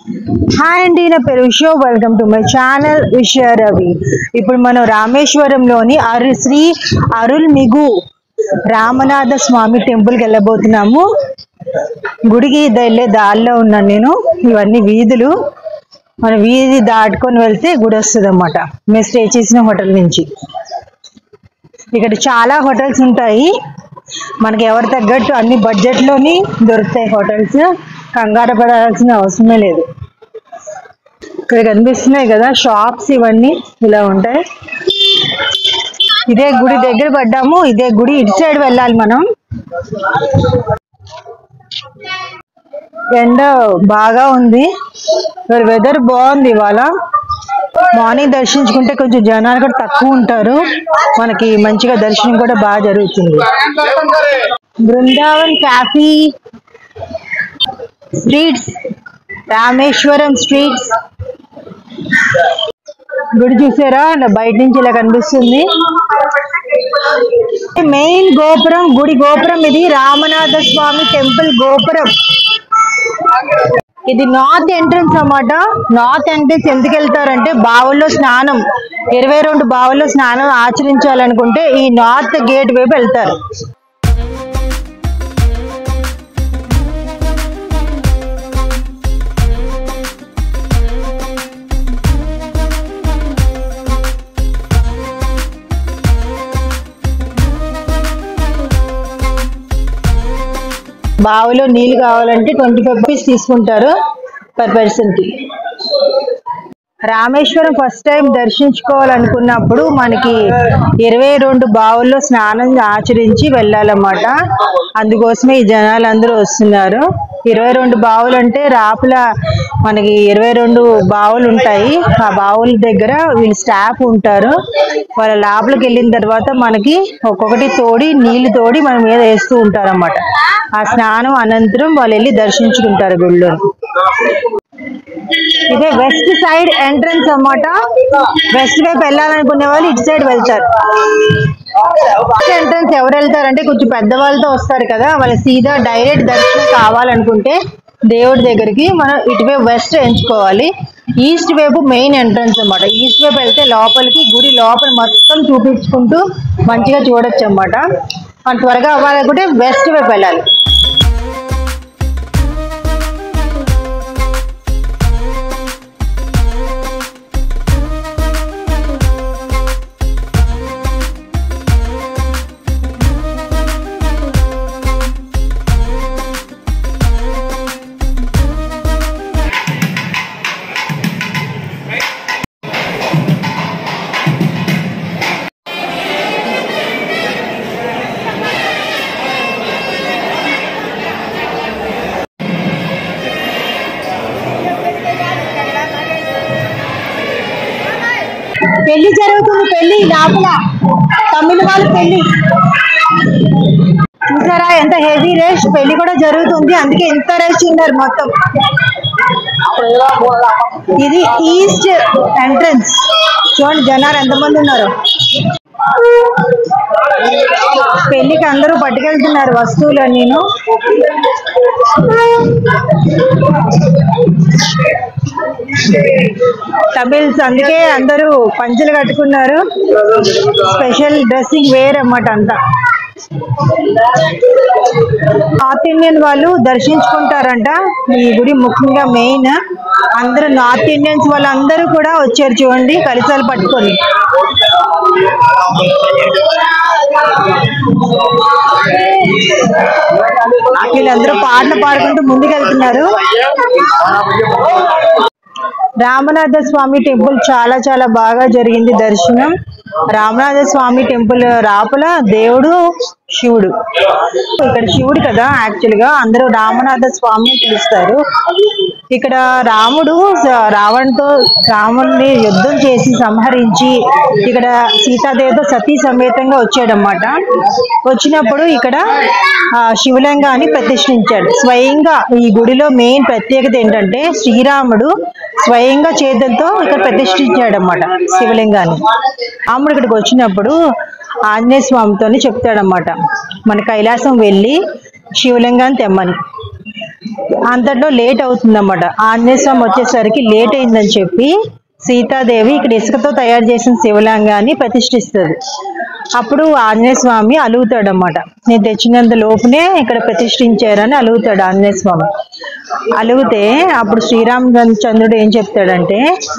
Hi అండి, నా పేరు విశ్వ. వెల్కమ్ టు మై ఛానల్ విశ్వ రవి. ఇప్పుడు మనం రామేశ్వరంలోని శ్రీ అరుల్మిగు రామనాథ స్వామి టెంపుల్కి వెళ్ళబోతున్నాము. గుడికి వెళ్ళే దారిలో ఉన్నాను నేను. ఇవన్నీ వీధులు, మన వీధి దాటుకొని వెళ్తే గుడి వస్తుంది అన్నమాట. మేము స్టే చేసిన హోటల్ నుంచి. ఇక్కడ చాలా హోటల్స్ ఉంటాయి, మనకి ఎవరు తగ్గట్టు అన్ని బడ్జెట్లోని దొరుకుతాయి హోటల్స్. కంగారు పడాల్సిన అవసరమే లేదు. ఇక్కడ కనిపిస్తున్నాయి కదా షాప్స్, ఇవన్నీ ఇలా ఉంటాయి. ఇదే గుడి దగ్గర పడ్డాము. ఇదే గుడి, ఇటు సైడ్ వెళ్ళాలి మనం. ఎండ బాగా ఉంది, వెదర్ బాగుంది ఇవాళ. మార్నింగ్ దర్శించుకుంటే కొంచెం జనాలు కూడా తక్కువ ఉంటారు, మనకి మంచిగా దర్శనం కూడా బాగా జరుగుతుంది. Brindavan coffee streets, Rameswaram streets. గుడి చూసారా, బయట నుంచి ఇలా కనిపిస్తుంది. మెయిన్ గోపురం, గుడి గోపురం ఇది. రామనాథ స్వామి టెంపుల్ గోపురం ఇది. నార్త్ ఎంట్రన్స్ అన్నమాట. నార్త్ ఎంట్రన్స్ ఎందుకు వెళ్తారంటే బావుల్లో స్నానం, 22 బావుల్లో స్నానం ఆచరించాలనుకుంటే ఈ నార్త్ గేట్ వైపు వెళ్తారు. బావిలో నీళ్ళు కావాలంటే 25 రూపీస్ తీసుకుంటారు పర్ పర్సన్ కి. రామేశ్వరం ఫస్ట్ టైం దర్శించుకోవాలనుకున్నప్పుడు మనకి 22 బావుల్లో స్నానం ఆచరించి వెళ్ళాలన్నమాట. అందుకోసమే ఈ జనాలు అందరూ వస్తున్నారు. 22 బావులు అంటే రాపుల మనకి 22 బావులు ఉంటాయి. ఆ బావుల దగ్గర వీళ్ళు స్టాఫ్ ఉంటారు. వాళ్ళ లోపలికి వెళ్ళిన తర్వాత మనకి ఒక్కొక్కటి తోడి, నీళ్లు తోడి మన మీద వేస్తూ ఉంటారు అన్నమాట. ఆ స్నానం అనంతరం వాళ్ళు వెళ్ళి దర్శించుకుంటారు గుళ్ళో. ఇదే వెస్ట్ సైడ్ ఎంట్రన్స్ అన్నమాట. వెస్ట్ వైపు వెళ్ళాలనుకునే వాళ్ళు ఇటు సైడ్ వెళ్తారు. ఎంట్రన్స్ ఎవరు వెళ్తారంటే కొంచెం పెద్దవాళ్ళతో వస్తారు కదా, వాళ్ళ సీదా డైరెక్ట్ దర్శనం కావాలనుకుంటే దేవుడి దగ్గరికి మనం ఇటువైపు వెస్ట్ ఎంచుకోవాలి. ఈస్ట్ వైపు మెయిన్ ఎంట్రన్స్ అన్నమాట. ఈస్ట్ వైపు వెళ్తే లోపలికి గుడి లోపల మొత్తం చూపించుకుంటూ మంచిగా చూడొచ్చు అన్నమాట. మనం త్వరగా అవ్వాలనుకుంటే వెస్ట్ వైపు వెళ్ళాలి. పెళ్లి జరుగుతుంది, పెళ్లి లోపల తమిళ వాళ్ళ పెళ్లి. చూసారా ఎంత హెవీ రష్, పెళ్లి కూడా జరుగుతుంది, అందుకే ఎంత రష్ ఉన్నారు మొత్తం. ఇది ఈస్ట్ ఎంట్రన్స్. చూడండి జనాలు ఎంతమంది ఉన్నారు. పెళ్లికి అందరూ పట్టుకెళ్తున్నారు వస్తువులు. నేను తమిళ్స్, అందుకే అందరూ పంచెలు కట్టుకున్నారు. స్పెషల్ డ్రెస్సింగ్ వేర్ అన్నమాట అంతా. నార్త్ ఇండియన్ వాళ్ళు దర్శించుకుంటారంట ఈ గుడి. ముఖ్యంగా మెయిన్ అందరూ నార్త్ ఇండియన్స్ వాళ్ళందరూ కూడా వచ్చారు చూడండి, కలిసాలు పట్టుకొని. వీళ్ళందరూ పాటలు పాడుకుంటూ ముందుకెళ్తున్నారు. రామనాథ స్వామి టెంపుల్ చాలా చాలా బాగా జరిగింది దర్శనం. రామనాథ స్వామి టెంపుల్ రాపుల దేవుడు శివుడు. ఇక్కడ శివుడు కదా, యాక్చువల్ గా అందరూ రామనాథ స్వామి పిలుస్తారు. ఇక్కడ రాముడు రావణుని యుద్ధం చేసి సంహరించి ఇక్కడ సీతాదేవితో సతీ సమేతంగా వచ్చాడనమాట. వచ్చినప్పుడు ఇక్కడ శివలింగాన్ని ప్రతిష్ఠించాడు స్వయంగా. ఈ గుడిలో మెయిన్ ప్రత్యేకత ఏంటంటే శ్రీరాముడు స్వయంగా చేతులతో ఇక్కడ ప్రతిష్ఠించాడనమాట శివలింగాన్ని. రాముడు ఇక్కడికి వచ్చినప్పుడు ఆంజనేయ స్వామితోని చెప్తాడనమాట, మన కైలాసం వెళ్ళి శివలింగాన్ని తెమ్మని. అంతట్లో లేట్ అవుతుంది అన్నమాట. ఆంజనేయ స్వామి వచ్చేసరికి లేట్ అయిందని చెప్పి సీతాదేవి ఇక్కడ ఇసుకతో తయారు చేసిన శివలింగాన్ని ప్రతిష్ఠిస్తుంది. అప్పుడు ఆంజనేయ స్వామి అలుగుతాడన్నమాట. నేను తెచ్చినంత లోపునే ఇక్కడ ప్రతిష్ఠించారని అలుగుతాడు ఆంజనేయ స్వామి. అలుగుతే అప్పుడు శ్రీరామచంద్రుడు ఏం చెప్తాడంటే,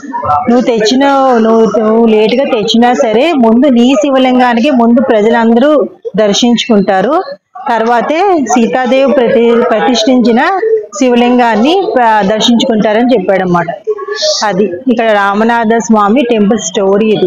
నువ్వు లేటుగా తెచ్చినా సరే ముందు నీ శివలింగానికి ముందు ప్రజలందరూ దర్శించుకుంటారు, తర్వాతే సీతాదేవి ప్రతిష్ఠించిన శివలింగాన్ని దర్శించుకుంటారని చెప్పాడన్నమాట. అది ఇక్కడ రామనాథ స్వామి టెంపుల్ స్టోరీ ఇది.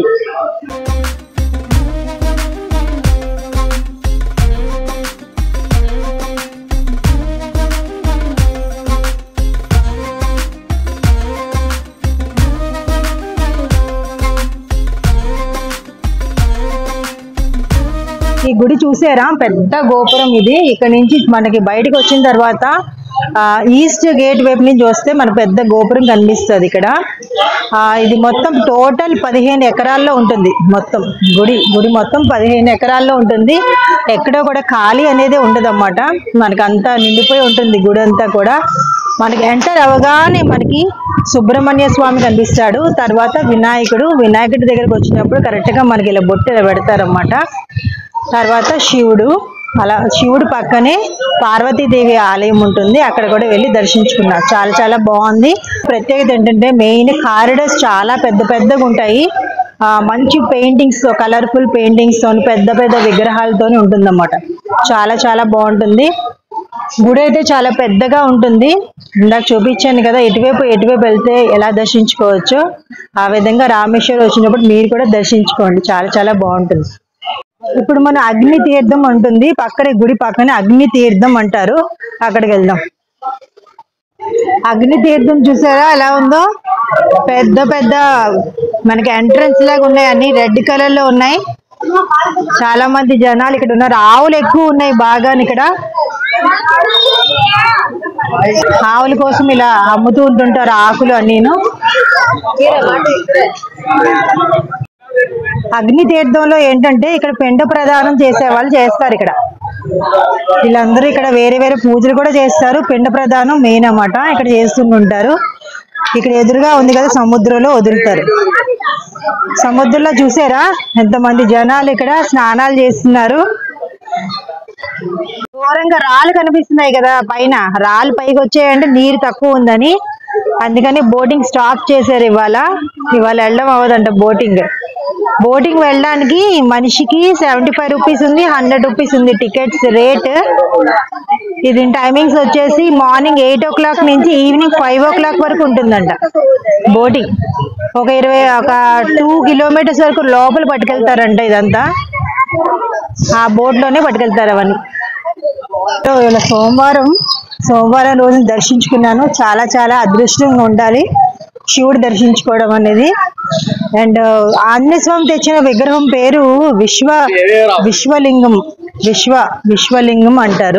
ఈ గుడి చూసారా, పెద్ద గోపురం ఇది. ఇక్కడ నుంచి మనకి బయటకు వచ్చిన తర్వాత ఈస్ట్ గేట్ వైపు నుంచి వస్తే మన పెద్ద గోపురం కనిపిస్తుంది ఇక్కడ. ఇది మొత్తం టోటల్ 15 ఎకరాల్లో ఉంటుంది. మొత్తం గుడి మొత్తం 15 ఎకరాల్లో ఉంటుంది. ఎక్కడో కూడా ఖాళీ అనేది ఉండదు అన్నమాట. మనకి అంతా నిండిపోయి ఉంటుంది గుడి అంతా కూడా. మనకి ఎంటర్ అవగానే మనకి సుబ్రహ్మణ్య స్వామి కనిపిస్తాడు, తర్వాత వినాయకుడి దగ్గరకు వచ్చినప్పుడు కరెక్ట్ గా మనకి ఇలా బొట్టు పెడతారన్నమాట. తర్వాత శివుడు, అలా శివుడు పక్కనే పార్వతీదేవి ఆలయం ఉంటుంది, అక్కడ కూడా వెళ్ళి దర్శించుకున్నారు. చాలా చాలా బాగుంది. ప్రత్యేకత ఏంటంటే మెయిన్ కారిడార్స్ చాలా పెద్దగా ఉంటాయి. మంచి పెయింటింగ్స్, కలర్ఫుల్ పెయింటింగ్స్ తోని పెద్ద విగ్రహాలతోని ఉంటుందన్నమాట. చాలా చాలా బాగుంటుంది. గుడి అయితే చాలా పెద్దగా ఉంటుంది. ఇందాక చూపించాను కదా, ఎటువైపు వెళ్తే ఎలా దర్శించుకోవచ్చు, ఆ విధంగా రామేశ్వరం వచ్చినప్పుడు మీరు కూడా దర్శించుకోండి. చాలా చాలా బాగుంటుంది. ఇప్పుడు మన అగ్ని తీర్థం ఉంటుంది పక్కనే, గుడి పక్కనే అగ్ని తీర్థం అంటారు, అక్కడికి వెళ్దాం. అగ్ని తీర్థం చూసారా ఎలా ఉందో, పెద్ద మనకి ఎంట్రన్స్ లాగా ఉన్నాయి, అన్ని రెడ్ కలర్ లో ఉన్నాయి. చాలా మంది జనాలు ఇక్కడ ఉన్నారు. ఆవులు ఎక్కువ ఉన్నాయి బాగా ఇక్కడ. ఆవుల కోసం ఇలా అమ్ముతూ ఉంటుంటారు ఆకులు అన్నీను. అగ్ని తీర్థంలో ఏంటంటే ఇక్కడ పిండ ప్రదానం చేసే వాళ్ళు చేస్తారు. ఇక్కడ వీళ్ళందరూ ఇక్కడ వేరే పూజలు కూడా చేస్తారు. పిండ ప్రదానం మెయిన్ అన్నమాట, ఇక్కడ చేస్తుంటారు. ఇక్కడ ఎదురుగా ఉంది కదా, సముద్రంలో వదులుతారు. సముద్రంలో చూసారా ఎంతమంది జనాలు ఇక్కడ స్నానాలు చేస్తున్నారు. దూరంగా రాళ్ళు కనిపిస్తున్నాయి కదా, పైన రాళ్ళు పైకి వచ్చాయంటే నీరు తక్కువ ఉందని, అందుకని బోటింగ్ స్టాప్ చేశారు. ఇవాళ వెళ్ళడం అవ్వదంట బోటింగ్ వెళ్ళడానికి. మనిషికి 75 రూపీస్ ఉంది, 100 రూపీస్ ఉంది టికెట్స్ రేట్. ఇది టైమింగ్స్ వచ్చేసి మార్నింగ్ 8 o'clock నుంచి ఈవినింగ్ 5 o'clock వరకు ఉంటుందంట బోటింగ్. ఒక 2 kilometers వరకు లోపల పట్టుకెళ్తారంట. ఇదంతా ఆ బోట్ లోనే పట్టుకెళ్తారు అవన్నీ. ఇలా సోమవారం రోజు దర్శించుకున్నాను. చాలా చాలా అదృష్టంగా ఉండాలి శివుడు దర్శించుకోవడం అనేది. అండ్ ఆంజనేయ స్వామి తెచ్చిన విగ్రహం పేరు విశ్వలింగం అంటారు.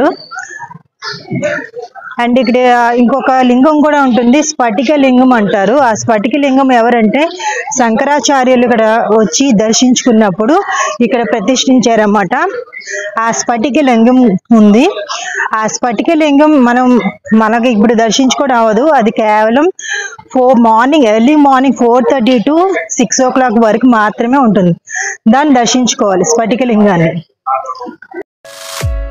అండ్ ఇక్కడ ఇంకొక లింగం కూడా ఉంటుంది, స్ఫటిక లింగం అంటారు. ఆ స్ఫటిక లింగం ఎవరంటే శంకరాచార్యులు ఇక్కడ వచ్చి దర్శించుకున్నప్పుడు ఇక్కడ ప్రతిష్ఠించారన్నమాట. ఆ స్ఫటిక లింగం ఉంది. ఆ స్ఫటిక లింగం మనకి ఇప్పుడు దర్శించుకోవడం అవ్వదు. అది కేవలం ఎర్లీ మార్నింగ్ 4:30 to 6 o'clock వరకు మాత్రమే ఉంటుంది. దాన్ని దర్శించుకోవాలి స్ఫటిక లింగాన్ని.